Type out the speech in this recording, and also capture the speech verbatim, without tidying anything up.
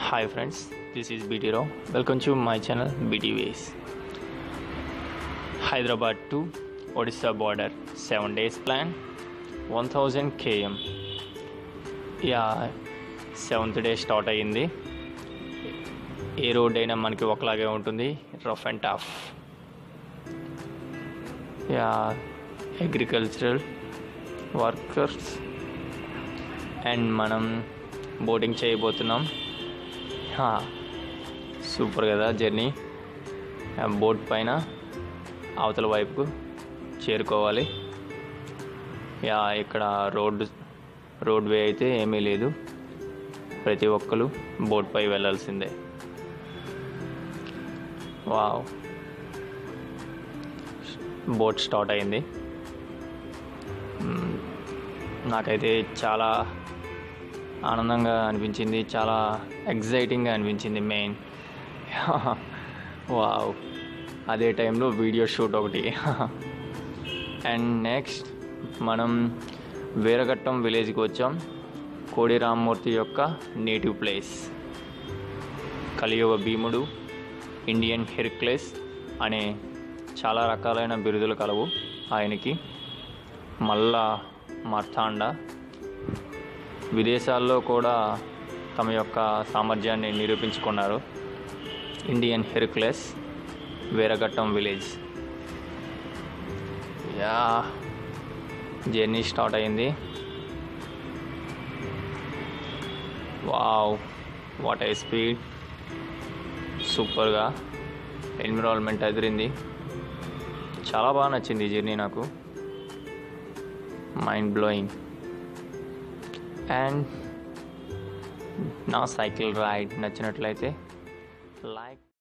Hi friends, this is B T Rao. Welcome to my channel B T Ways. Hyderabad to Odisha border, seven days plan, one thousand kilometers. Yeah, seventh day start అయ్యింది. ఏ road అయినా మనకి ఒకలాగే ఉంటుంది, rough and tough. Yeah agricultural workers and మనం boating చేయబోతున్నాం. Super కదా journey. Boat పైన అవతల వైపుకు చేరుకోవాలి. యా ఇక్కడ రోడ్డు రోడ్వే అయితే ఏమీ లేదు, ప్రతి ఒక్కరు బోట్పై వెళ్ళాల్సిందే. వావ్, బోట్ స్టార్ట్ అయింది. నాకైతే చాలా ఆనందంగా అనిపించింది, చాలా ఎగ్జైటింగ్గా అనిపించింది మెయిన్. వావ్, అదే టైంలో వీడియో షూట్ ఒకటి. అండ్ నెక్స్ట్ మనం వీరఘట్టం విలేజ్కి వచ్చాం. కోడి రామ్మూర్తి యొక్క నేటివ్ ప్లేస్. కలియుగ భీముడు, ఇండియన్ హెర్క్యులస్ అనే చాలా రకాలైన బిరుదులు కలవు ఆయనకి. మళ్ళా మార్తాండ, విదేశాల్లో కూడా తమ యొక్క సామర్థ్యాన్ని నిరూపించుకున్నారు. Indian Hercules, Veeraghattam village. Yeah journey start అయింది. Wow, what a speed. సూపర్గా ఎన్విరాన్మెంట్ అదిరింది. చాలా బాగా నచ్చింది ఈ జర్నీ నాకు. Mind blowing. అండ్ నా సైకిల్ రైడ్ నచ్చినట్లయితే లైక్